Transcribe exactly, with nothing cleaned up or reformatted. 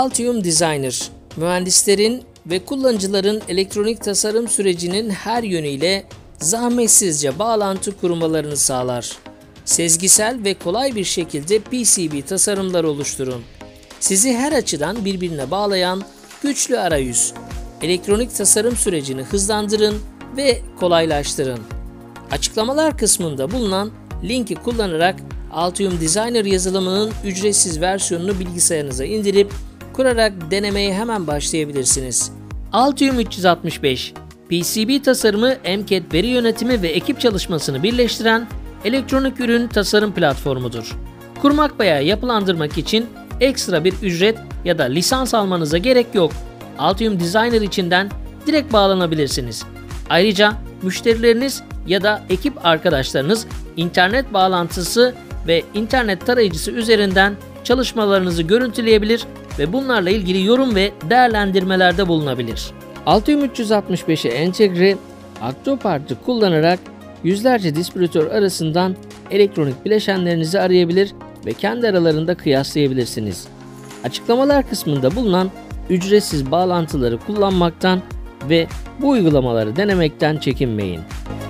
Altium Designer, mühendislerin ve kullanıcıların elektronik tasarım sürecinin her yönüyle zahmetsizce bağlantı kurmalarını sağlar. Sezgisel ve kolay bir şekilde P C B tasarımlar oluşturun. Sizi her açıdan birbirine bağlayan güçlü arayüz. Elektronik tasarım sürecini hızlandırın ve kolaylaştırın. Açıklamalar kısmında bulunan linki kullanarak Altium Designer yazılımının ücretsiz versiyonunu bilgisayarınıza indirip kurarak denemeye hemen başlayabilirsiniz. Altium üç yüz altmış beş, P C B tasarımı, M C A D veri yönetimi ve ekip çalışmasını birleştiren elektronik ürün tasarım platformudur. Kurmak veya yapılandırmak için ekstra bir ücret ya da lisans almanıza gerek yok. Altium Designer içinden direkt bağlanabilirsiniz. Ayrıca müşterileriniz ya da ekip arkadaşlarınız internet bağlantısı ve internet tarayıcısı üzerinden çalışmalarınızı görüntüleyebilir ve bunlarla ilgili yorum ve değerlendirmelerde bulunabilir. Altium üç yüz altmış beşe entegre Aktopart'ı kullanarak yüzlerce distribütör arasından elektronik bileşenlerinizi arayabilir ve kendi aralarında kıyaslayabilirsiniz. Açıklamalar kısmında bulunan ücretsiz bağlantıları kullanmaktan ve bu uygulamaları denemekten çekinmeyin.